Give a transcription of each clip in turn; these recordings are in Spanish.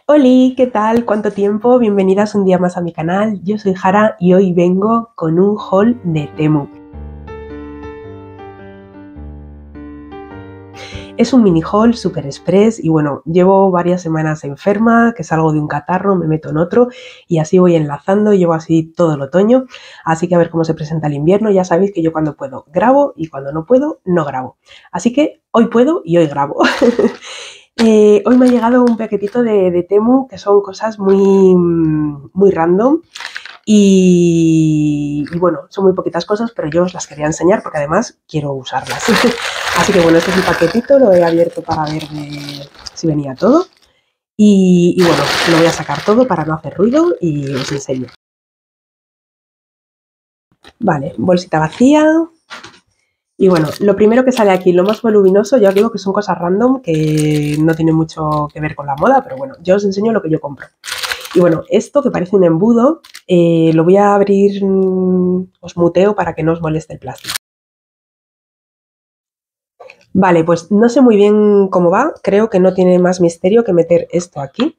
Oli, ¿qué tal? ¿Cuánto tiempo? Bienvenidas un día más a mi canal. Yo soy Jara y hoy vengo con un haul de Temu. Es un mini haul super express y bueno, llevo varias semanas enferma, que salgo de un catarro, me meto en otro y así voy enlazando, llevo así todo el otoño, así que a ver cómo se presenta el invierno. Ya sabéis que yo cuando puedo grabo y cuando no puedo no grabo. Así que hoy puedo y hoy grabo. Hoy me ha llegado un paquetito de Temu, que son cosas muy random y bueno, son muy poquitas cosas, pero yo os las quería enseñar porque además quiero usarlas. Así que bueno, este es un paquetito, lo he abierto para ver si venía todo y bueno, lo voy a sacar todo para no hacer ruido y os enseño. Vale, bolsita vacía. Y bueno, lo primero que sale aquí, lo más voluminoso, ya os digo que son cosas random que no tienen mucho que ver con la moda, pero bueno, yo os enseño lo que yo compro. Y bueno, esto que parece un embudo, lo voy a abrir, os muteo para que no os moleste el plástico. Vale, pues no sé muy bien cómo va, creo que no tiene más misterio que meter esto aquí.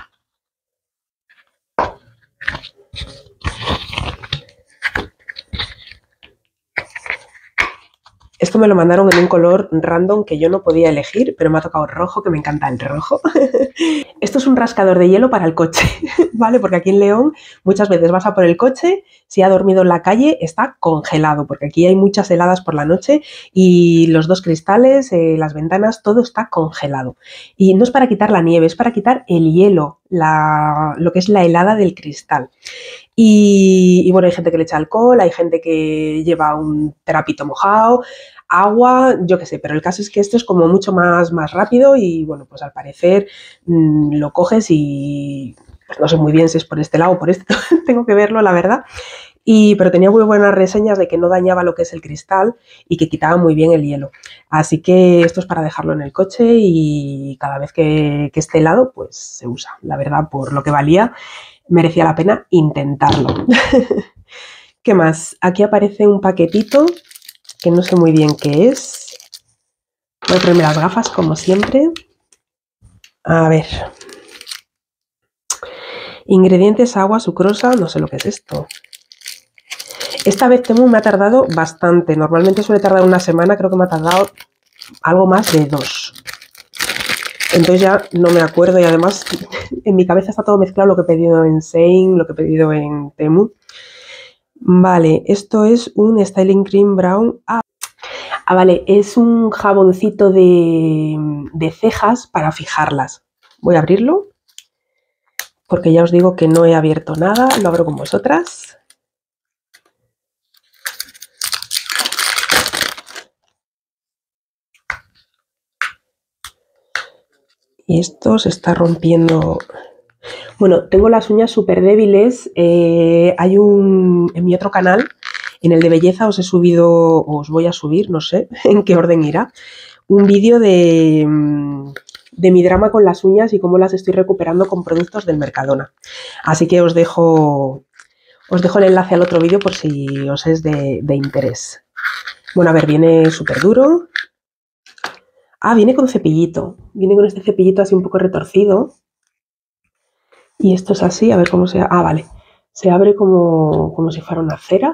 Esto me lo mandaron en un color random que yo no podía elegir, pero me ha tocado rojo, que me encanta el rojo. Esto es un rascador de hielo para el coche, ¿vale? Porque aquí en León muchas veces vas a por el coche, si ha dormido en la calle está congelado, porque aquí hay muchas heladas por la noche y los dos cristales, las ventanas, todo está congelado. Y no es para quitar la nieve, es para quitar el hielo, lo que es la helada del cristal. Y bueno, hay gente que le echa alcohol, hay gente que lleva un trapito mojado, agua, yo qué sé, pero el caso es que esto es como mucho más rápido y bueno, pues al parecer lo coges y pues no sé muy bien si es por este lado o por este, tengo que verlo, la verdad. Pero tenía muy buenas reseñas de que no dañaba lo que es el cristal y que quitaba muy bien el hielo. Así que esto es para dejarlo en el coche y cada vez que esté helado, pues se usa. La verdad, por lo que valía, merecía la pena intentarlo. ¿Qué más? Aquí aparece un paquetito que no sé muy bien qué es. Voy a ponerme las gafas como siempre. A ver. Ingredientes, agua, sucrosa, no sé lo que es esto. Esta vez Temu me ha tardado bastante. Normalmente suele tardar una semana, creo que me ha tardado algo más de 2. Entonces ya no me acuerdo y además en mi cabeza está todo mezclado, lo que he pedido en Shein, lo que he pedido en Temu. Vale, esto es un Styling Cream Brown. Vale, es un jaboncito de cejas para fijarlas. Voy a abrirlo porque ya os digo que no he abierto nada, lo abro con vosotras. Y esto se está rompiendo. Bueno, tengo las uñas súper débiles. Hay en mi otro canal, en el de belleza, os he subido, o os voy a subir, no sé en qué orden irá, un vídeo de mi drama con las uñas y cómo las estoy recuperando con productos del Mercadona. Así que os dejo el enlace al otro vídeo por si os es de interés. Bueno, a ver, viene súper duro. Viene con cepillito. Viene con este cepillito así un poco retorcido. Y esto es así, a ver cómo se... vale. Se abre como si fuera una cera.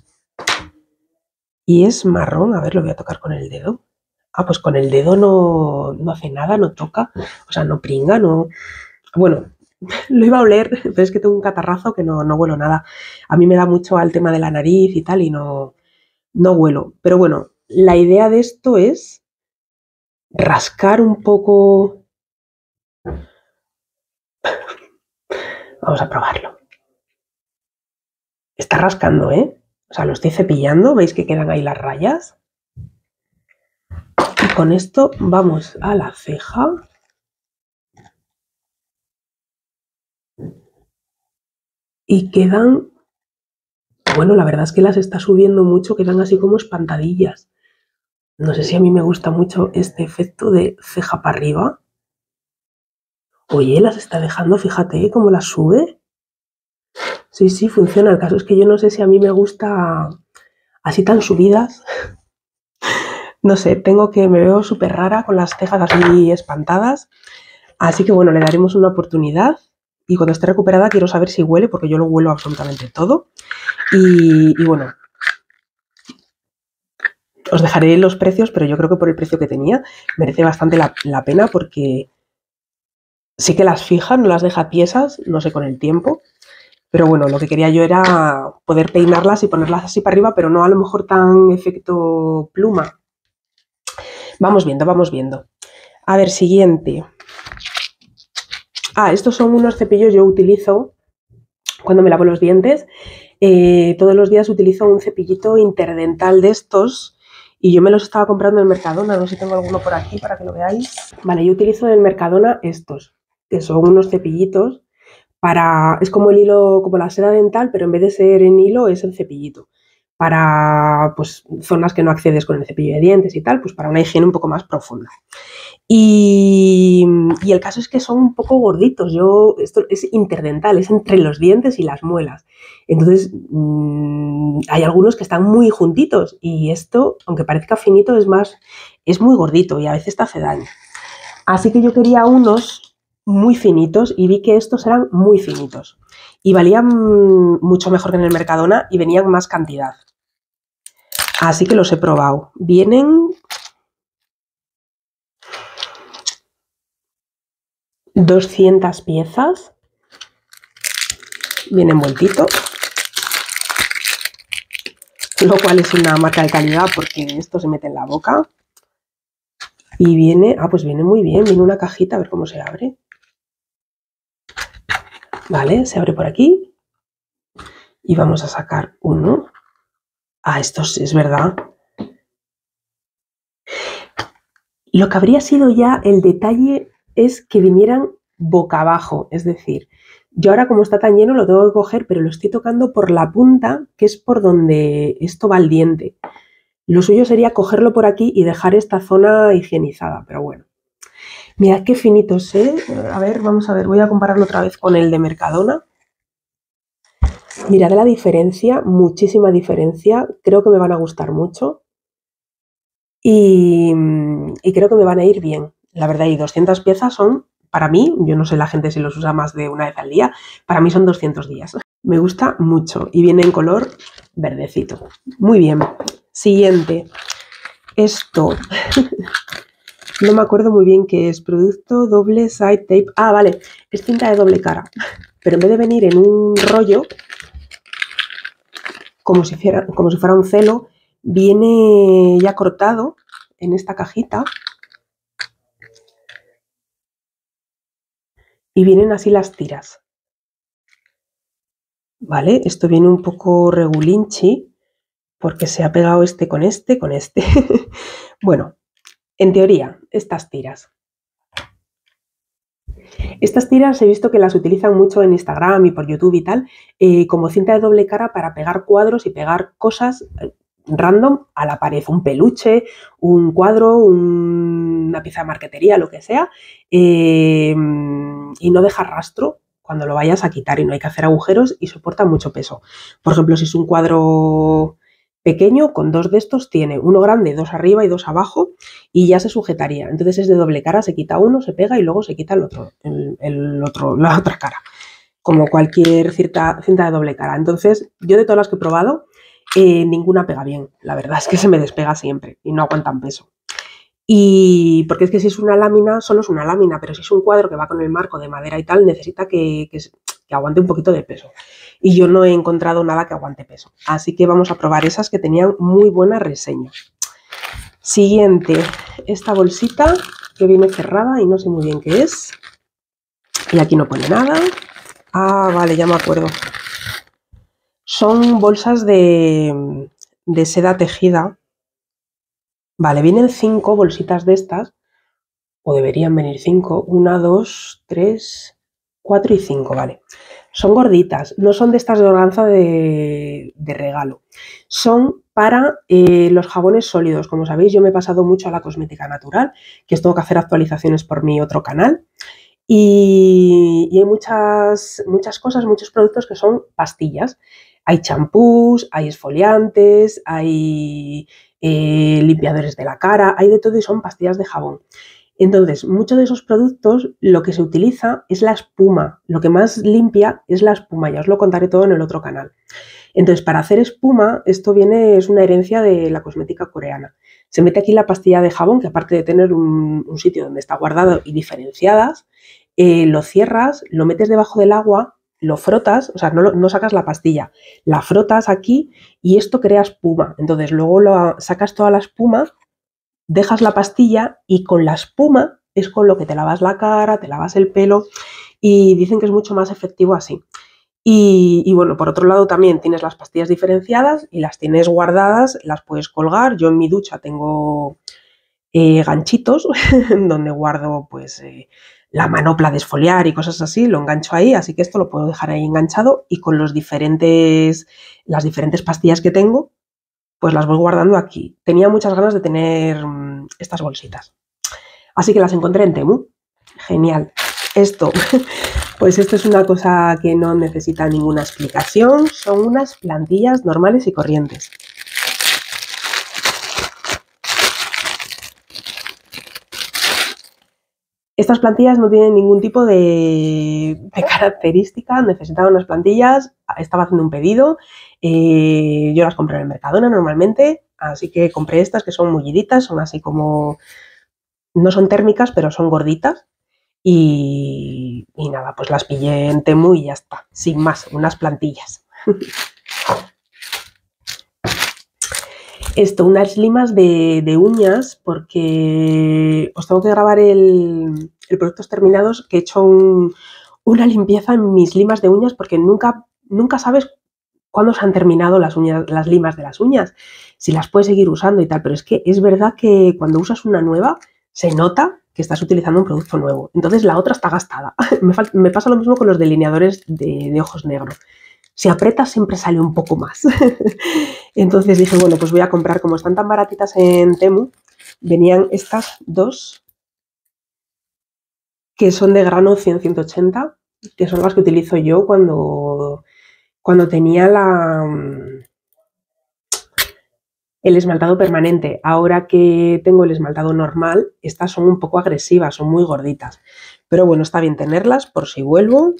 Y es marrón. A ver, lo voy a tocar con el dedo. Pues con el dedo no hace nada, no toca. O sea, no pringa, no... Bueno, lo iba a oler, pero es que tengo un catarrazo que no huelo nada. A mí me da mucho al tema de la nariz y tal y no huelo. Pero bueno, la idea de esto es rascar un poco. Vamos a probarlo. Está rascando, ¿eh? O sea, lo estoy cepillando. ¿Veis que quedan ahí las rayas? Y con esto vamos a la ceja. Y quedan... Bueno, la verdad es que las está subiendo mucho, quedan así como espantadillas. No sé si a mí me gusta mucho este efecto de ceja para arriba. Oye, las está dejando, fíjate cómo las sube. Sí, funciona. El caso es que yo no sé si a mí me gusta así tan subidas. No sé, me veo súper rara con las cejas así espantadas. Así que bueno, le daremos una oportunidad y cuando esté recuperada quiero saber si huele, porque yo lo huelo absolutamente todo. Y bueno, os dejaré los precios, pero yo creo que por el precio que tenía merece bastante la pena, porque sí que las fija, no las deja tiesas, no sé con el tiempo. Pero bueno, lo que quería yo era poder peinarlas y ponerlas así para arriba, pero no a lo mejor tan efecto pluma. Vamos viendo, vamos viendo. A ver, siguiente. Estos son unos cepillos que yo utilizo cuando me lavo los dientes. Todos los días utilizo un cepillito interdental de estos y yo me los estaba comprando en Mercadona. No sé si tengo alguno por aquí para que lo veáis. Vale, yo utilizo en Mercadona estos, que son unos cepillitos es como el hilo, como la seda dental, pero en vez de ser en hilo es el cepillito. Para pues, zonas que no accedes con el cepillo de dientes y tal, pues para una higiene un poco más profunda. Y el caso es que son un poco gorditos. Esto es interdental, es entre los dientes y las muelas. Entonces, hay algunos que están muy juntitos y esto, aunque parezca finito, es muy gordito y a veces te hace daño. Así que yo quería unos muy finitos y vi que estos eran muy finitos y valían mucho mejor que en el Mercadona y venían más cantidad. Así que los he probado. Vienen 200 piezas. Viene envueltito, lo cual es una marca de calidad porque esto se mete en la boca. Y viene, pues viene muy bien, viene una cajita, a ver cómo se abre. Vale, se abre por aquí. Y vamos a sacar uno. Esto es verdad. Lo que habría sido ya el detalle es que vinieran boca abajo, es decir, yo ahora como está tan lleno lo tengo que coger, pero lo estoy tocando por la punta, que es por donde esto va el diente. Lo suyo sería cogerlo por aquí y dejar esta zona higienizada, pero bueno. Mirad qué finitos, ¿eh? A ver, vamos a ver, voy a compararlo otra vez con el de Mercadona. Mirad la diferencia, muchísima diferencia, creo que me van a gustar mucho. Y creo que me van a ir bien, la verdad, y 200 piezas son, para mí, yo no sé la gente si los usa más de una vez al día, para mí son 200 días. Me gusta mucho y viene en color verdecito. Muy bien. Siguiente. Esto. No me acuerdo muy bien qué es. Producto doble side tape. Vale. Es cinta de doble cara. Pero en vez de venir en un rollo, como si fuera un celo, viene ya cortado en esta cajita. Y vienen así las tiras. ¿Vale? Esto viene un poco regulinchi porque se ha pegado este con este, con este. Bueno, en teoría, estas tiras. Estas tiras he visto que las utilizan mucho en Instagram y por YouTube y tal, como cinta de doble cara para pegar cuadros y pegar cosas random a la pared. Un peluche, un cuadro, una pieza de marquetería, lo que sea, y no dejar rastro cuando lo vayas a quitar y no hay que hacer agujeros y soporta mucho peso. Por ejemplo, si es un cuadro pequeño, con dos de estos tiene uno grande, dos arriba y dos abajo y ya se sujetaría. Entonces es de doble cara, se quita uno, se pega y luego se quita la otra cara, como cualquier cinta de doble cara. Entonces yo de todas las que he probado, ninguna pega bien. La verdad es que se me despega siempre y no aguantan peso. Y porque es que si es una lámina, solo es una lámina, pero si es un cuadro que va con el marco de madera y tal, necesita que aguante un poquito de peso. Y yo no he encontrado nada que aguante peso. Así que vamos a probar esas que tenían muy buena reseña. Siguiente, esta bolsita que viene cerrada y no sé muy bien qué es. Y aquí no pone nada. Vale, ya me acuerdo. Son bolsas de seda tejida. Vale, vienen 5 bolsitas de estas. O deberían venir 5. 1, 2, 3, 4 y 5, vale. Son gorditas, no son de estas de organza de regalo. Son para los jabones sólidos. Como sabéis, yo me he pasado mucho a la cosmética natural, que os tengo que hacer actualizaciones por mi otro canal. Y hay muchas cosas, muchos productos que son pastillas. Hay champús, hay esfoliantes, hay limpiadores de la cara, hay de todo y son pastillas de jabón. Entonces, muchos de esos productos lo que se utiliza es la espuma. Lo que más limpia es la espuma. Ya os lo contaré todo en el otro canal. Entonces, para hacer espuma, esto es una herencia de la cosmética coreana. Se mete aquí la pastilla de jabón, que aparte de tener un sitio donde está guardado y diferenciadas, lo cierras, lo metes debajo del agua, lo frotas, o sea, no sacas la pastilla, la frotas aquí y esto crea espuma. Entonces, luego sacas toda la espuma, dejas la pastilla y con la espuma es con lo que te lavas la cara, te lavas el pelo y dicen que es mucho más efectivo así. Y bueno, por otro lado también tienes las pastillas diferenciadas y las tienes guardadas, las puedes colgar. Yo en mi ducha tengo ganchitos donde guardo pues la manopla de esfoliar y cosas así, lo engancho ahí, así que esto lo puedo dejar ahí enganchado y con las diferentes pastillas que tengo, pues las voy guardando aquí. Tenía muchas ganas de tener estas bolsitas, así que las encontré en Temu. Genial. Esto, pues esto es una cosa que no necesita ninguna explicación, son unas plantillas normales y corrientes. Estas plantillas no tienen ningún tipo de característica, necesitaba unas plantillas, estaba haciendo un pedido, yo las compré en el Mercadona normalmente, así que compré estas que son mulliditas, son así como, no son térmicas, pero son gorditas. Y nada, pues las pillé en Temu y ya está, sin más, unas plantillas. Esto, unas limas de uñas, porque os tengo que grabar el productos terminados, que he hecho una limpieza en mis limas de uñas, porque nunca sabes cuándo se han terminado las limas de las uñas, si las puedes seguir usando y tal, pero es que es verdad que cuando usas una nueva, se nota que estás utilizando un producto nuevo. Entonces la otra está gastada. Me pasa lo mismo con los delineadores de ojos negros. Si aprietas siempre sale un poco más. Entonces dije, bueno, pues voy a comprar, como están tan baratitas en Temu, venían estas dos, que son de grano 100-180, que son las que utilizo yo cuando tenía el esmaltado permanente. Ahora que tengo el esmaltado normal, estas son un poco agresivas, son muy gorditas. Pero bueno, está bien tenerlas por si vuelvo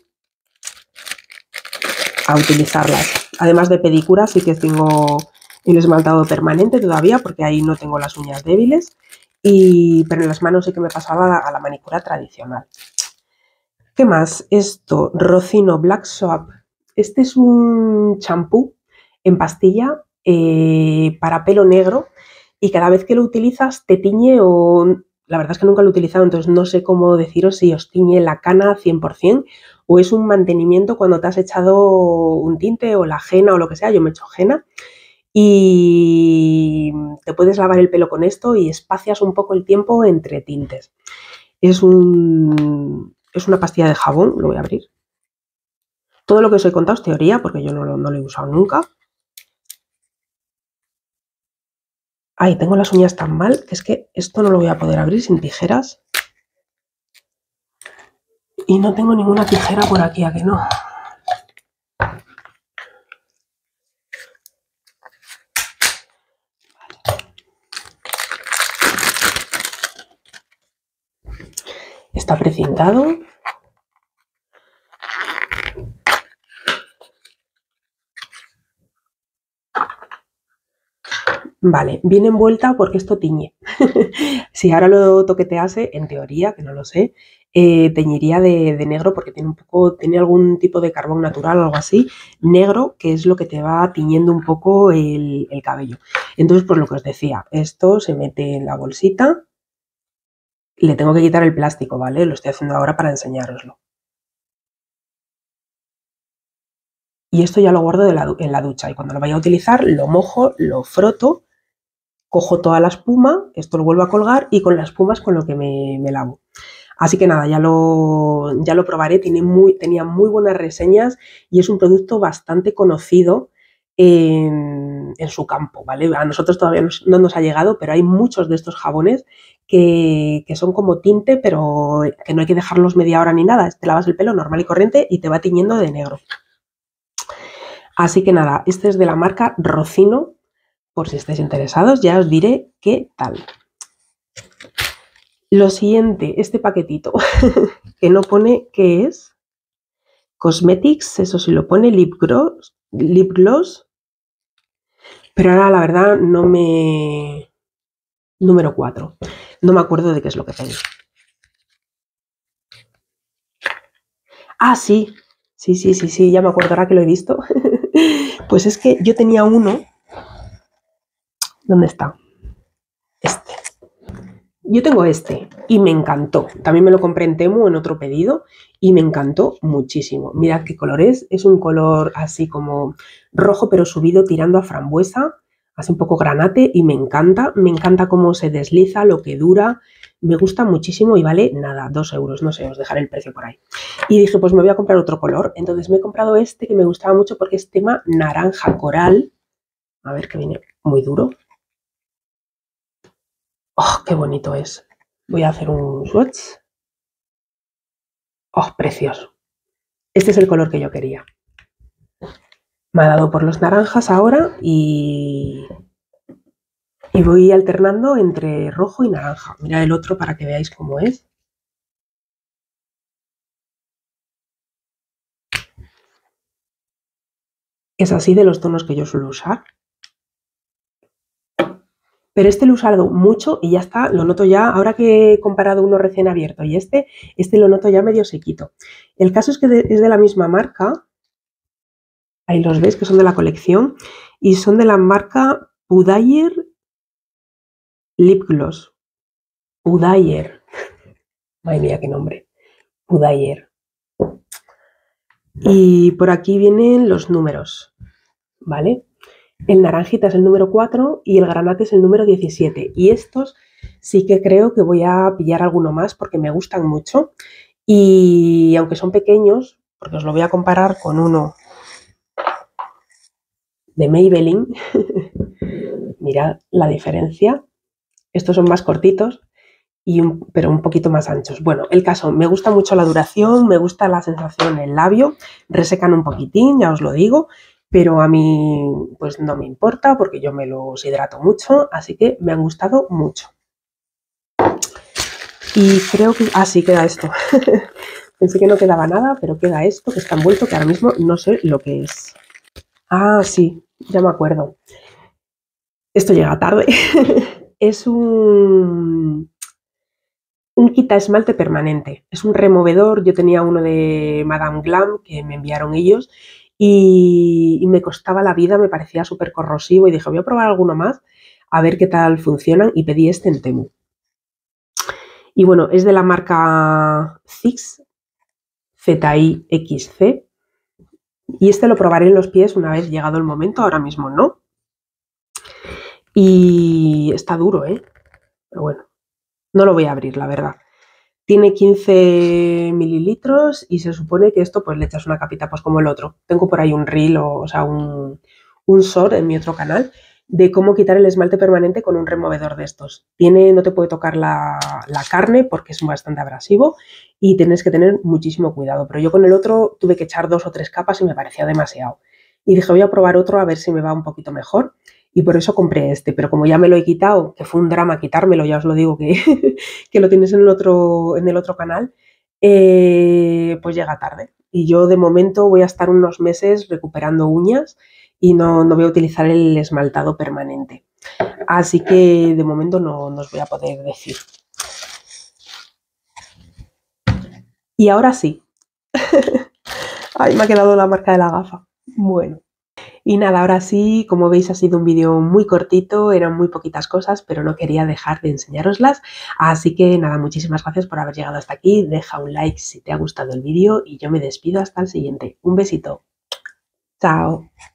a utilizarlas. Además de pedicura, sí que tengo el esmaltado permanente todavía, porque ahí no tengo las uñas débiles. Pero en las manos sí que me pasaba a la manicura tradicional. ¿Qué más? Esto, Rocino Black Soap. Este es un champú en pastilla para pelo negro y cada vez que lo utilizas te tiñe o... La verdad es que nunca lo he utilizado, entonces no sé cómo deciros si os tiñe la cana 100% o es un mantenimiento cuando te has echado un tinte o la henna o lo que sea. Yo me echo henna y te puedes lavar el pelo con esto y espacias un poco el tiempo entre tintes. Es una pastilla de jabón, lo voy a abrir. Todo lo que os he contado es teoría, porque yo no lo he usado nunca. Ay, tengo las uñas tan mal que es que esto no lo voy a poder abrir sin tijeras. Y no tengo ninguna tijera por aquí, ¿a que no? Está precintado. Vale, viene envuelta porque esto tiñe. Si ahora lo toquetease, en teoría, que no lo sé, teñiría de negro porque tiene algún tipo de carbón natural o algo así, negro, que es lo que te va tiñendo un poco el cabello. Entonces, pues lo que os decía, esto se mete en la bolsita. Le tengo que quitar el plástico, ¿vale? Lo estoy haciendo ahora para enseñároslo. Y esto ya lo guardo en la ducha y cuando lo vaya a utilizar lo mojo, lo froto, cojo toda la espuma, esto lo vuelvo a colgar y con la espuma es con lo que me lavo. Así que nada, ya lo probaré, tenía muy buenas reseñas y es un producto bastante conocido en su campo, ¿vale? A nosotros todavía no nos ha llegado, pero hay muchos de estos jabones que son como tinte, pero que no hay que dejarlos media hora ni nada. Te lavas el pelo normal y corriente y te va tiñendo de negro. Así que nada, este es de la marca Rocino. Por si estáis interesados, ya os diré qué tal. Lo siguiente, este paquetito, que no pone qué es. Cosmetics, eso sí lo pone, lip gloss. Pero ahora la verdad no me... Número 4. No me acuerdo de qué es lo que pedí. Ah, sí. Sí, ya me acuerdo ahora que lo he visto. Pues es que yo tenía uno. ¿Dónde está? Este. Yo tengo este y me encantó. También me lo compré en Temu en otro pedido y me encantó muchísimo. Mirad qué color es. Es un color así como rojo pero subido tirando a frambuesa, así un poco granate y me encanta. Me encanta cómo se desliza, lo que dura. Me gusta muchísimo y vale nada, 2 euros. No sé, os dejaré el precio por ahí. Y dije, pues me voy a comprar otro color. Entonces me he comprado este que me gustaba mucho porque es tema naranja coral. A ver, que viene muy duro. ¡Oh, qué bonito es! Voy a hacer un swatch. ¡Oh, precioso! Este es el color que yo quería. Me ha dado por los naranjas ahora y voy alternando entre rojo y naranja. Mirad el otro para que veáis cómo es. Es así de los tonos que yo suelo usar. Pero este lo he usado mucho y ya está, lo noto ya, ahora que he comparado uno recién abierto y este lo noto ya medio sequito. El caso es que es de la misma marca, ahí los veis que son de la colección, y son de la marca Pudayer Lip Gloss. Pudayer. Madre mía, qué nombre. Pudayer. Y por aquí vienen los números, ¿vale? El naranjita es el número 4 y el granate es el número 17. Y estos sí que creo que voy a pillar alguno más porque me gustan mucho. Y aunque son pequeños, porque os lo voy a comparar con uno de Maybelline, mirad la diferencia. Estos son más cortitos, pero un poquito más anchos. Bueno, el caso, me gusta mucho la duración, me gusta la sensación en el labio, resecan un poquitín, ya os lo digo, pero a mí pues no me importa porque yo me los hidrato mucho, así que me han gustado mucho. Y creo que... Ah, sí, queda esto. Pensé que no quedaba nada, pero queda esto que está envuelto, que ahora mismo no sé lo que es. Ah, sí, ya me acuerdo. Esto llega tarde. Es un quita esmalte permanente. Es un removedor. Yo tenía uno de Madame Glam que me enviaron ellos y me costaba la vida, me parecía súper corrosivo y dije, voy a probar alguno más a ver qué tal funcionan y pedí este en Temu. Y bueno, es de la marca Zix, ZIXC, y este lo probaré en los pies una vez llegado el momento, ahora mismo no. Y está duro, ¿eh? Pero bueno, no lo voy a abrir, la verdad. Tiene 15 mililitros y se supone que esto pues le echas una capita pues como el otro. Tengo por ahí un reel, o sea, un short en mi otro canal de cómo quitar el esmalte permanente con un removedor de estos. No te puede tocar la carne porque es bastante abrasivo y tienes que tener muchísimo cuidado. Pero yo con el otro tuve que echar 2 o 3 capas y me parecía demasiado. Y dije, voy a probar otro a ver si me va un poquito mejor. Y por eso compré este, pero como ya me lo he quitado, que fue un drama quitármelo, ya os lo digo que, que lo tienes en el otro canal, pues llega tarde. Y yo de momento voy a estar unos meses recuperando uñas y no voy a utilizar el esmaltado permanente. Así que de momento no os voy a poder decir. Y ahora sí. Ay, me ha quedado la marca de la gafa. Bueno. Y nada, ahora sí, como veis ha sido un vídeo muy cortito, eran muy poquitas cosas, pero no quería dejar de enseñároslas. Así que nada, muchísimas gracias por haber llegado hasta aquí. Deja un like si te ha gustado el vídeo y yo me despido hasta el siguiente. Un besito. Chao.